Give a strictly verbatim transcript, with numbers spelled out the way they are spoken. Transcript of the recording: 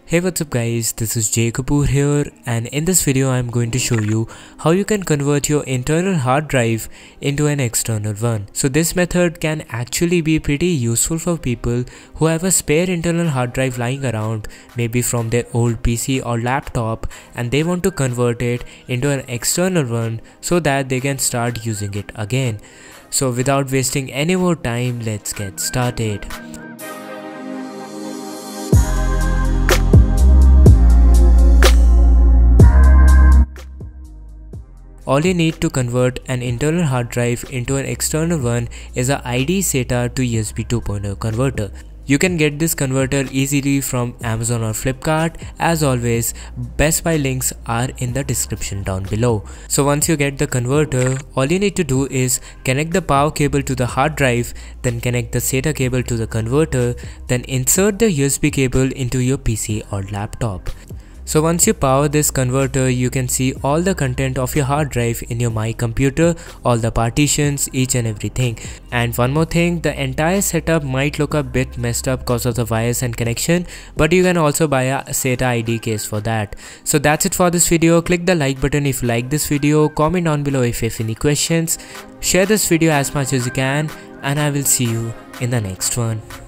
Hey, what's up guys, this is Jay Kapoor here, and in this video I'm going to show you how you can convert your internal hard drive into an external one. So this method can actually be pretty useful for people who have a spare internal hard drive lying around, maybe from their old P C or laptop, and they want to convert it into an external one so that they can start using it again. So without wasting any more time, let's get started. All you need to convert an internal hard drive into an external one is a I D SATA to U S B two point oh converter. You can get this converter easily from Amazon or Flipkart. As always, Best Buy links are in the description down below. So once you get the converter, all you need to do is connect the power cable to the hard drive, then connect the SATA cable to the converter, then insert the U S B cable into your P C or laptop. So once you power this converter, you can see all the content of your hard drive in your My Computer, all the partitions, each and everything. And one more thing, the entire setup might look a bit messed up because of the wires and connection, but you can also buy a SATA I D case for that. So that's it for this video. Click the like button if you like this video, comment down below if you have any questions, share this video as much as you can, and I will see you in the next one.